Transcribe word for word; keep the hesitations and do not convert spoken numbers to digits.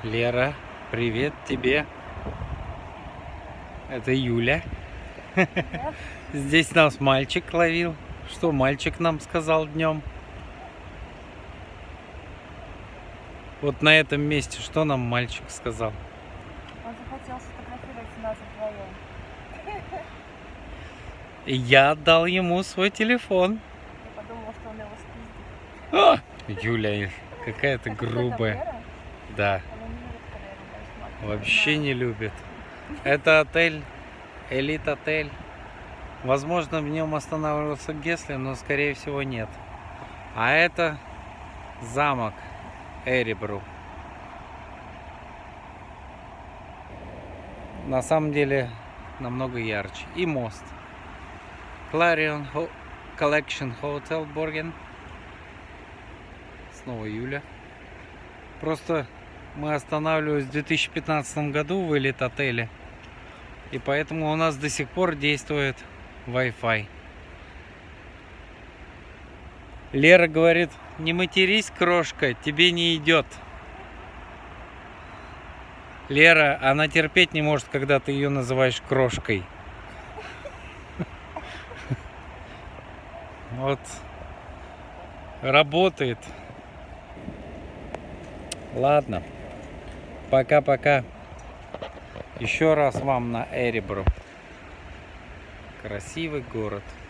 Лера, привет тебе. Это Юля. Здесь нас мальчик ловил. Что мальчик нам сказал днем? Вот на этом месте что нам мальчик сказал? Он захотел сфотографировать нас вдвоем. Я отдал ему свой телефон. Я подумала, что он его спиздит. А! Юля какая-то грубая. Да. Вообще не любит. Это отель, Элит отель. Возможно, в нем останавливался Гесли, но скорее всего нет. А это замок Эребру. На самом деле намного ярче. И мост. Clarion Collection Hotel Borgen. Снова Юля. Просто мы останавливались в две тысячи пятнадцатом году в Элит отеле. И поэтому у нас до сих пор действует Wi-Fi. Лера говорит: не матерись, крошка, тебе не идет. Лера, она терпеть не может, когда ты ее называешь крошкой. Вот. Работает. Ладно. Пока-пока. Еще раз вам на Эребру. Красивый город.